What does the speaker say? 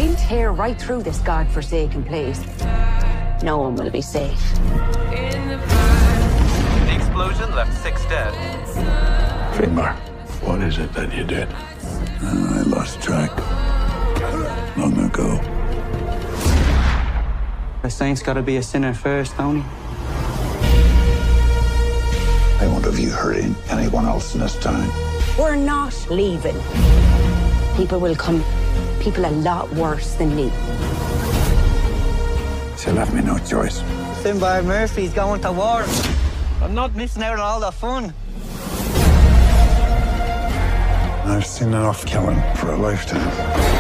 We'll tear right through this God-forsaken place. No one will be safe. The explosion left 6 dead. Finbar, what is it that you did? I lost track long ago. A saint's got to be a sinner first, don't he? I won't have you hurting anyone else in this town. We're not leaving. People will come. People a lot worse than me. She left me no choice. Finbar Murphy's going to war. I'm not missing out on all the fun. I've seen enough killing for a lifetime.